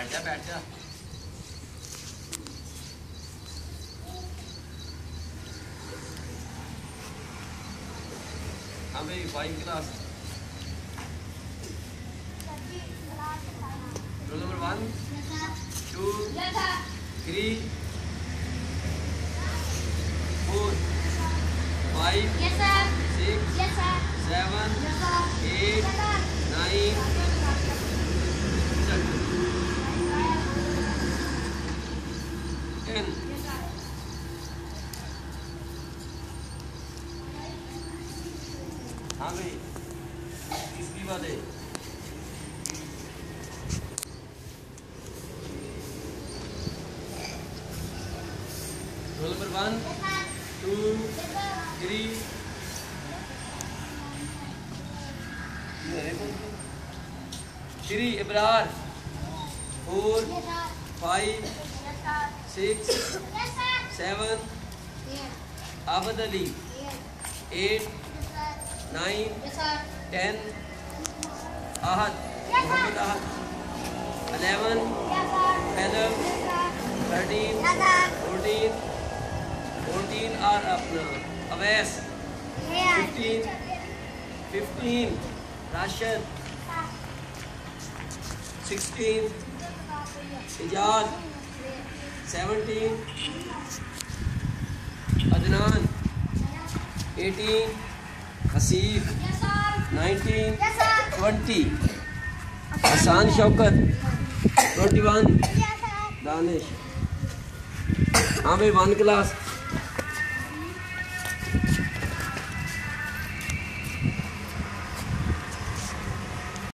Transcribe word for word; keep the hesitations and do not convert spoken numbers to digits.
जा बैठ जा। हाँ भाई five class roll number one two three four five six seven eight nine ten. हाँ भाई किसकी बात है? Roll number one two three three Ibrar four five six seven Abad Ali eight nine ten Ahad Mohammad Ahad eleven twelve thirteen fourteen fourteen और अपना Awais fifteen fifteen Rashid sixteen Ejaz seventeen Adnan eighteen Haseeb nineteen twenty Hasan Shaukat twenty one Danish. हाँ भाई one class